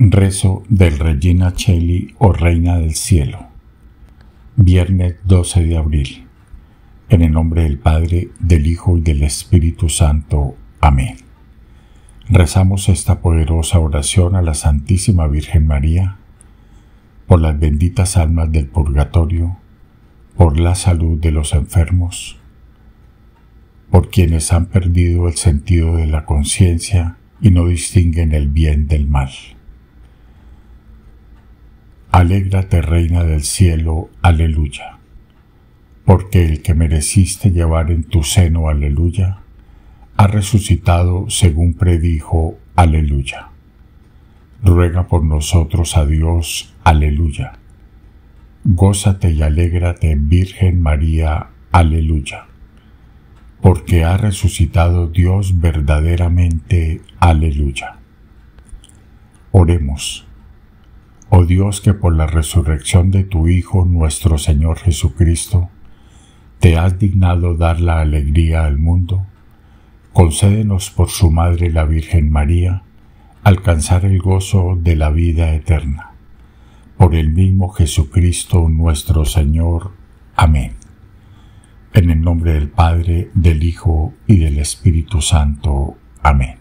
Rezo del Regina Coeli o Reina del Cielo. Viernes 12 de abril. En el nombre del Padre, del Hijo y del Espíritu Santo. Amén. Rezamos esta poderosa oración a la Santísima Virgen María, por las benditas almas del purgatorio, por la salud de los enfermos, por quienes han perdido el sentido de la conciencia y no distinguen el bien del mal. Alégrate, Reina del Cielo, aleluya, porque el que mereciste llevar en tu seno, aleluya, ha resucitado según predijo, aleluya. Ruega por nosotros a Dios, aleluya. Gózate y alégrate, Virgen María, aleluya, porque ha resucitado Dios verdaderamente, aleluya. Oremos. Oh Dios, que por la resurrección de tu Hijo, nuestro Señor Jesucristo, te has dignado dar la alegría al mundo, concédenos por su Madre la Virgen María, alcanzar el gozo de la vida eterna. Por el mismo Jesucristo nuestro Señor. Amén. En el nombre del Padre, del Hijo y del Espíritu Santo. Amén.